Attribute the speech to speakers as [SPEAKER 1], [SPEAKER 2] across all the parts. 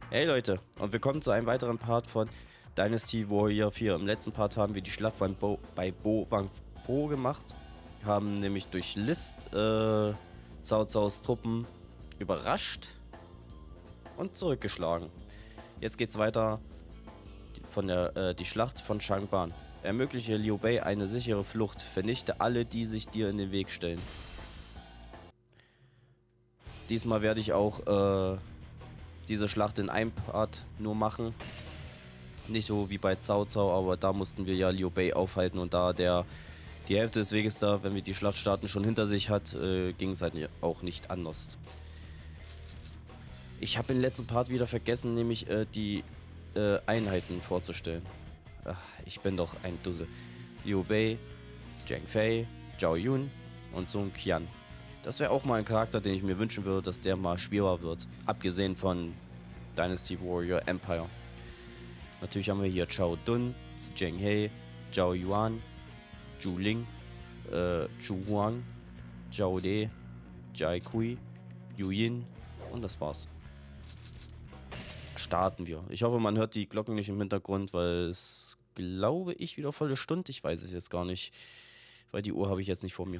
[SPEAKER 1] Hey Leute, und willkommen zu einem weiteren Part von Dynasty Warrior 4. Im letzten Part haben wir die Schlacht bei Bo Wang Po gemacht. Haben nämlich durch List Cao Caos Truppen überrascht und zurückgeschlagen. Jetzt geht's weiter von die Schlacht von Changban. Ermögliche Liu Bei eine sichere Flucht. Vernichte alle, die sich dir in den Weg stellen. Diesmal werde ich auch diese Schlacht in einem Part nur machen. Nicht so wie bei Cao Cao, aber da mussten wir ja Liu Bei aufhalten und da der die Hälfte des Weges da, wenn wir die Schlacht starten, schon hinter sich hat, ging es halt auch nicht anders. Ich habe im letzten Part wieder vergessen, nämlich die Einheiten vorzustellen. Ach, ich bin doch ein Dussel. Liu Bei, Zheng Fei, Zhao Yun und Sun Qian. Das wäre auch mal ein Charakter, den ich mir wünschen würde, dass der mal spielbar wird. Abgesehen von Dynasty Warrior Empire. Natürlich haben wir hier Zhao Dun, Zheng He, Zhao Yuan, Zhu Ling, Zhu Huang, Zhao De, Jai Kui, Yu Yin und das war's. Starten wir. Ich hoffe, man hört die Glocken nicht im Hintergrund, weil es, glaube ich, wieder volle Stunde. Ich weiß es jetzt gar nicht, weil die Uhr habe ich jetzt nicht vor mir.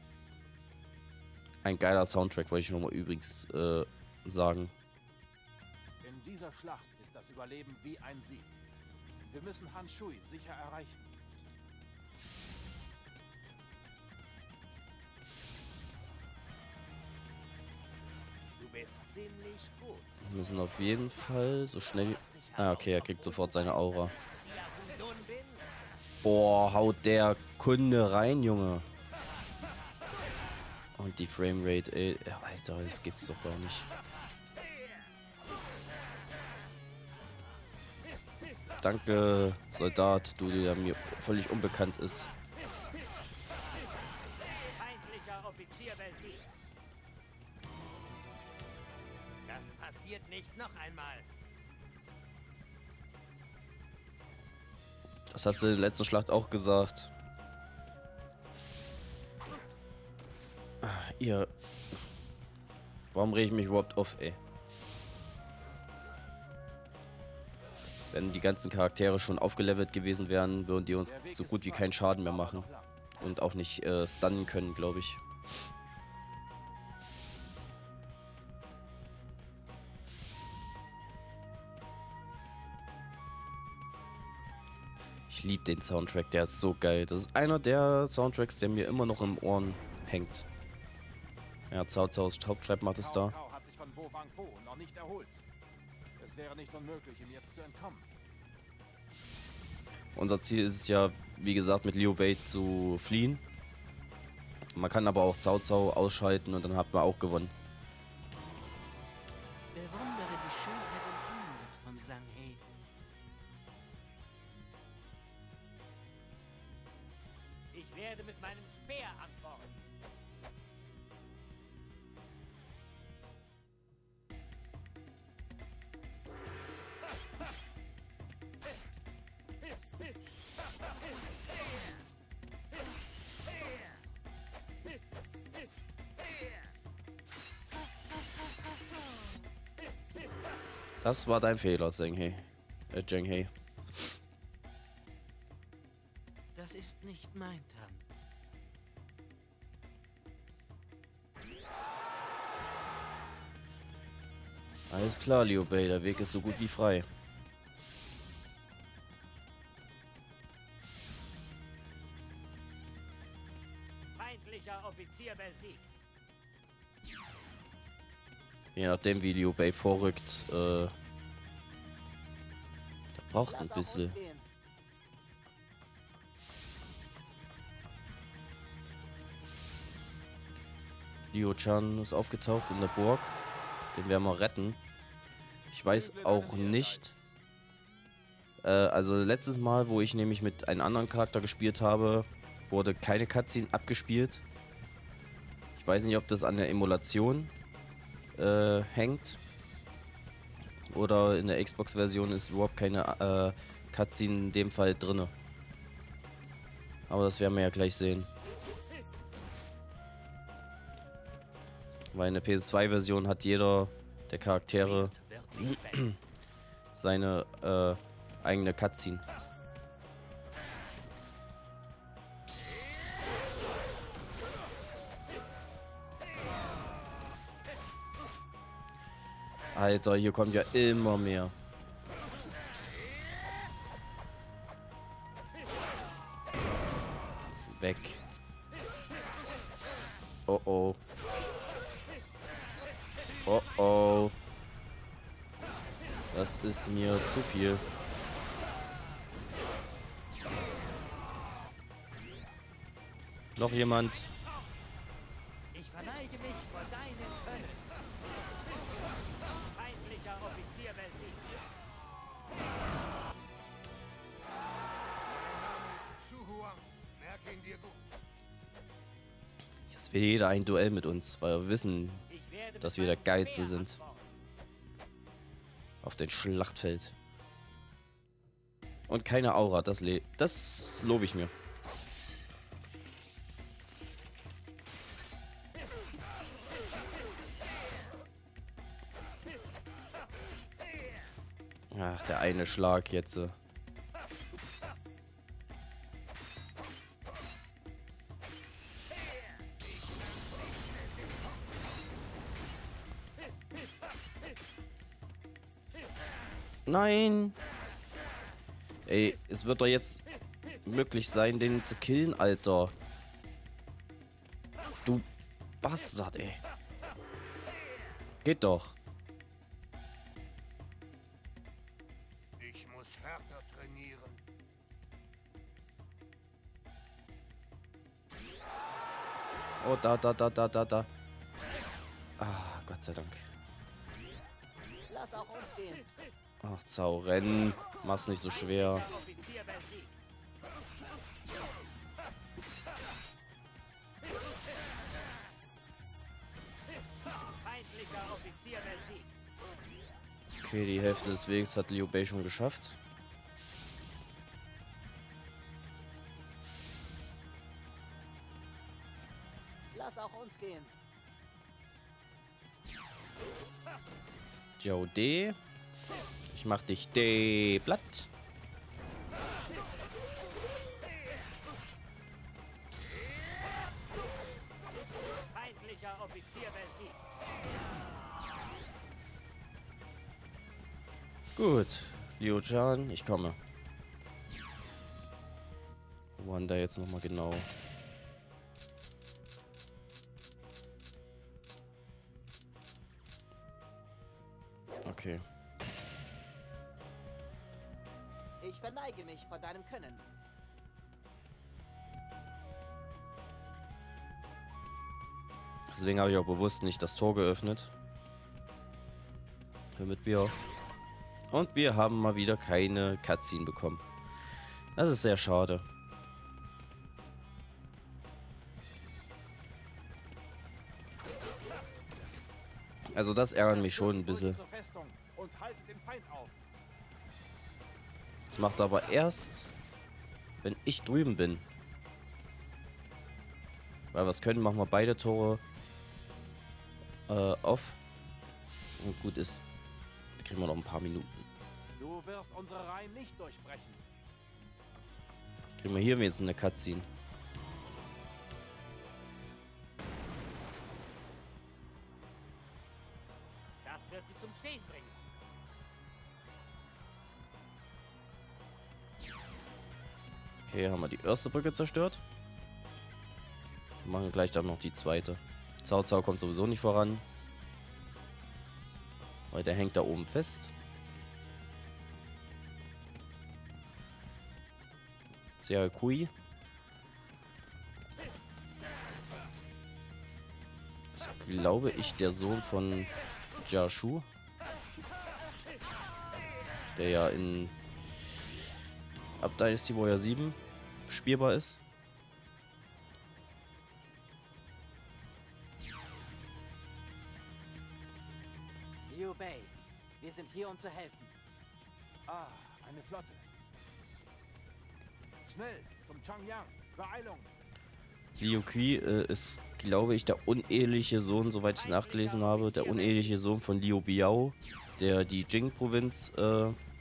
[SPEAKER 1] Ein geiler Soundtrack, wollte ich nochmal übrigens sagen.
[SPEAKER 2] In dieser Schlacht ist das Überleben wie ein Sieg. Wir müssen Han Shui sicher erreichen. Du bist ziemlich gut.
[SPEAKER 1] Wir müssen auf jeden Fall so schnell... Ah, okay, er kriegt sofort seine Aura. Boah, haut der Kunde rein, Junge. Und die Framerate, ey. Alter, das gibt's doch gar nicht. Danke, Soldat, du, der mir völlig unbekannt ist.
[SPEAKER 3] Feindlicher Offizier besiegt. Das passiert nicht noch einmal.
[SPEAKER 1] Das hast du in der letzten Schlacht auch gesagt. Ihr... Warum rege ich mich überhaupt auf, ey? Wenn die ganzen Charaktere schon aufgelevelt gewesen wären, würden die uns so gut wie keinen Schaden mehr machen. Und auch nicht stunnen können, glaube ich. Ich liebe den Soundtrack, der ist so geil. Das ist einer der Soundtracks, der mir immer noch im Ohren hängt. Ja, Cao Caos Hauptschreibmacht ist da.
[SPEAKER 2] Cao hat sich von Bo Wang Po noch nicht erholt. Es wäre nicht unmöglich, ihm jetzt zu entkommen.
[SPEAKER 1] Unser Ziel ist es ja, wie gesagt, mit Liu Bei zu fliehen. Man kann aber auch Cao Cao ausschalten und dann hat man auch gewonnen.
[SPEAKER 4] Bewundere die Schönheit und Anmut von Zhang He.
[SPEAKER 3] Ich werde mit meinem Speer antworten.
[SPEAKER 1] Das war dein Fehler, Zheng He. Zheng He.
[SPEAKER 4] Das ist nicht mein Tanz.
[SPEAKER 1] Alles klar, Liu Bei, der Weg ist so gut wie frei.
[SPEAKER 3] Feindlicher Offizier besiegt.
[SPEAKER 1] Je nachdem, wie Liu Bei vorrückt, der braucht ein bisschen. Liu Chan ist aufgetaucht in der Burg. Den werden wir retten. Ich weiß auch nicht. Also letztes Mal, wo ich nämlich mit einem anderen Charakter gespielt habe, wurde keine Cutscene abgespielt. Ich weiß nicht, ob das an der Emulation hängt. Oder in der Xbox-Version ist überhaupt keine Cutscene in dem Fall drin. Aber das werden wir ja gleich sehen. Weil in der PS2-Version hat jeder der Charaktere seine eigene Cutscene. Alter, hier kommt ja immer mehr. Weg. Oh oh. Oh oh. Das ist mir zu viel. Noch jemand?
[SPEAKER 3] Ich verneige mich vor deinem Können. Feindlicher Offizier besiegt.
[SPEAKER 5] Mein Name ist Xu Huang. Merke ihn dir gut.
[SPEAKER 1] Jetzt will jeder ein Duell mit uns, weil wir wissen,
[SPEAKER 3] Ich werde
[SPEAKER 1] dass
[SPEAKER 3] mit
[SPEAKER 1] wir der
[SPEAKER 3] meinem
[SPEAKER 1] Geilste
[SPEAKER 3] Speer
[SPEAKER 1] sind.
[SPEAKER 3] antworten.
[SPEAKER 1] Auf dem Schlachtfeld. Und keine Aura, das lobe ich mir. Ach, der eine Schlag jetzt. Nein! Ey, es wird doch jetzt möglich sein, den zu killen, Alter. Du Bastard, ey. Geht doch.
[SPEAKER 5] Ich muss härter trainieren.
[SPEAKER 1] Oh, da. Ah, Gott sei Dank.
[SPEAKER 4] Lass auch uns gehen.
[SPEAKER 1] Ach, Zauren. Mach's nicht so schwer.
[SPEAKER 3] Feindlicher Offizier besiegt. Feindlicher Offizier besiegt.
[SPEAKER 1] Okay, die Hälfte des Weges hat Liu Bei schon geschafft.
[SPEAKER 4] Lass auch uns gehen.
[SPEAKER 1] Jiao D. Ich mach dich D platt.
[SPEAKER 3] Feindlicher Offizier besiegt.
[SPEAKER 1] Gut. Liu Chan, ich komme. Wo waren da jetzt nochmal genau? Okay.
[SPEAKER 4] Ich verneige mich vor deinem Können.
[SPEAKER 1] Deswegen habe ich auch bewusst nicht das Tor geöffnet. Damit wir... Und wir haben mal wieder keine Cutscene bekommen. Das ist sehr schade. Also das ärgert mich schon ein bisschen.
[SPEAKER 2] Zur Festung und haltet den Feind auf.
[SPEAKER 1] Das macht aber erst, wenn ich drüben bin. Weil wir es können, machen wir beide Tore auf. Und gut ist, kriegen wir noch ein paar Minuten.
[SPEAKER 2] Du wirst unsere Reihen nicht durchbrechen.
[SPEAKER 1] Kriegen wir hier jetzt eine Cutscene.
[SPEAKER 3] Das wird sie zum Stehen bringen.
[SPEAKER 1] Okay, haben wir die erste Brücke zerstört. Wir machen gleich dann noch die zweite. Cao Cao kommt sowieso nicht voran. Weil der hängt da oben fest. Sehr Kui. Das ist, glaube ich, der Sohn von Jia Shu. Der ja in ab Dynasty Warrior 7 spielbar ist.
[SPEAKER 4] Liu Bei, wir sind hier, um zu helfen.
[SPEAKER 2] Ah, eine Flotte. Schnell, zum Changyang. Beeilung.
[SPEAKER 1] Liu Kui ist, glaube ich, der uneheliche Sohn, soweit ich es nachgelesen habe, der uneheliche Sohn von Liu Biao, der die Jing-Provinz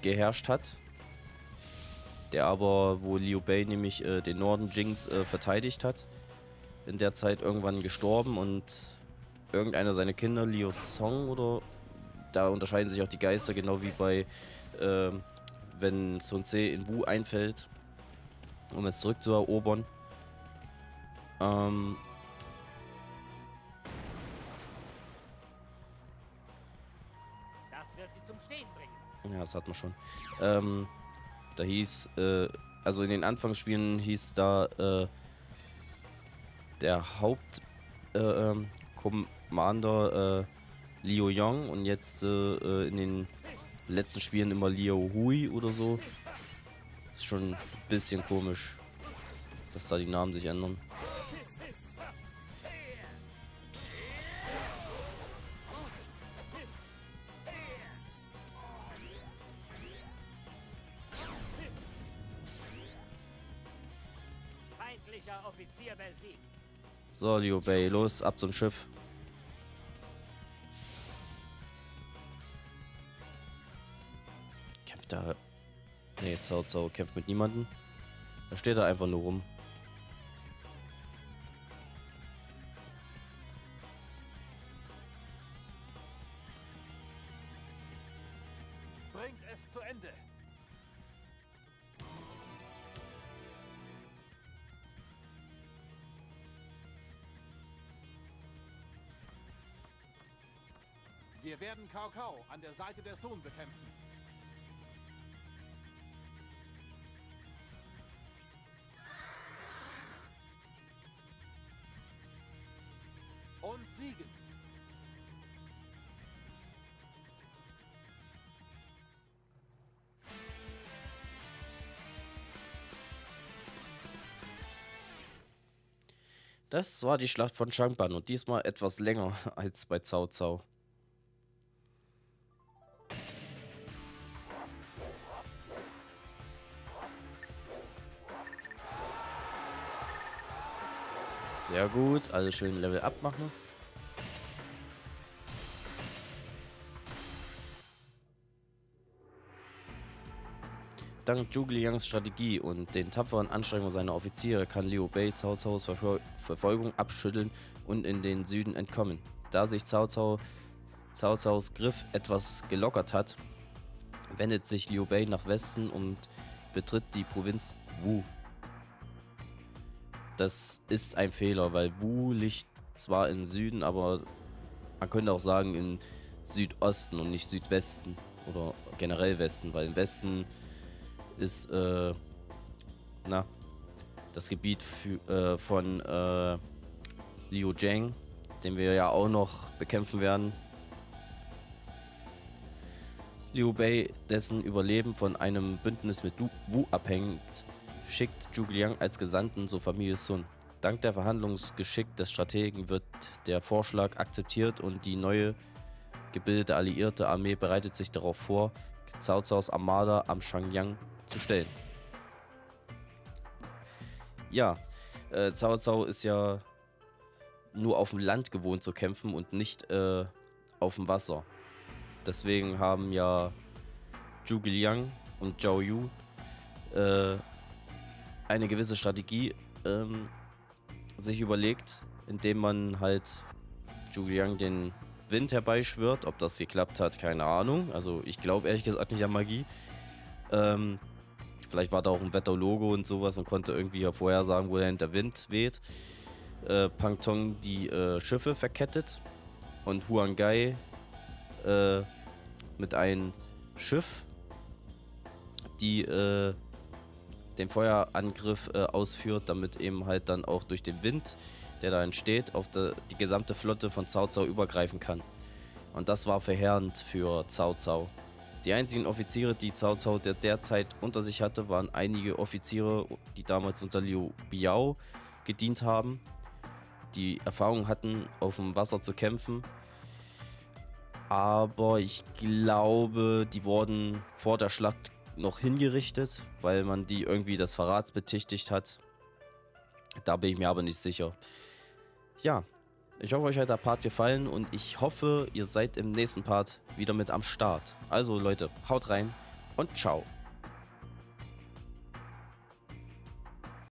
[SPEAKER 1] geherrscht hat. Der aber, wo Liu Bei nämlich den Norden Jings verteidigt hat, in der Zeit irgendwann gestorben und irgendeiner seiner Kinder, Liu Zong oder, da unterscheiden sich auch die Geister, genau wie bei, wenn Sun Ce in Wu einfällt, um es zurückzuerobern.
[SPEAKER 3] Das wird sie zum Stehen bringen.
[SPEAKER 1] Ja, das hat man schon. Da hieß, also in den Anfangsspielen hieß da der Commander Liu Yong und jetzt in den letzten Spielen immer Liu Hui oder so. Ist schon ein bisschen komisch, dass da die Namen sich ändern.
[SPEAKER 3] Feindlicher Offizier besiegt.
[SPEAKER 1] So, Liu Bei, los, ab zum Schiff. Kämpft da. Nee, Cao Cao kämpft mit niemandem. Da steht er einfach nur rum.
[SPEAKER 2] Bringt es zu Ende. Wir werden Cao Cao an der Seite der Sun bekämpfen. Und siegen.
[SPEAKER 1] Das war die Schlacht von Changban und diesmal etwas länger als bei Cao Cao. Sehr gut, alles schön Level up machen. Dank Zhuge Liangs Strategie und den tapferen Anstrengungen seiner Offiziere kann Liu Bei Cao Caos Verfolgung abschütteln und in den Süden entkommen. Da sich Cao Caos Griff etwas gelockert hat, wendet sich Liu Bei nach Westen und betritt die Provinz Wu. Das ist ein Fehler, weil Wu liegt zwar im Süden, aber man könnte auch sagen in Südosten und nicht Südwesten oder generell Westen, weil im Westen ist das Gebiet von Liu Zhang, den wir ja auch noch bekämpfen werden. Liu Bei, dessen Überleben von einem Bündnis mit Wu abhängt, schickt Zhuge Liang als Gesandten zur Familie Sun. Dank der Verhandlungsgeschick des Strategen wird der Vorschlag akzeptiert und die neue gebildete alliierte Armee bereitet sich darauf vor, Cao Caos Armada am Shangyang zu stellen. Ja, Cao Cao ist ja nur auf dem Land gewohnt zu kämpfen und nicht auf dem Wasser. Deswegen haben ja Zhuge Liang und Zhao Yun eine gewisse Strategie sich überlegt, indem man halt Zhuge Liang den Wind herbeischwört. Ob das geklappt hat, keine Ahnung. Also ich glaube ehrlich gesagt nicht an Magie. Vielleicht war da auch ein Wetterlogo und sowas und konnte irgendwie vorhersagen, wohin der Wind weht. Pang Tong die Schiffe verkettet und Huang Gai mit einem Schiff, die den Feuerangriff ausführt, damit eben halt dann auch durch den Wind, der da entsteht, auf die gesamte Flotte von Cao Cao übergreifen kann. Und das war verheerend für Cao Cao. Die einzigen Offiziere, die Cao Cao derzeit unter sich hatte, waren einige Offiziere, die damals unter Liu Biao gedient haben, die Erfahrung hatten, auf dem Wasser zu kämpfen. Aber ich glaube, die wurden vor der Schlacht noch hingerichtet, weil man die irgendwie des Verrats bezichtigt hat. Da bin ich mir aber nicht sicher. Ja, ich hoffe, euch hat der Part gefallen und ich hoffe, ihr seid im nächsten Part wieder mit am Start. Also Leute, haut rein, und ciao.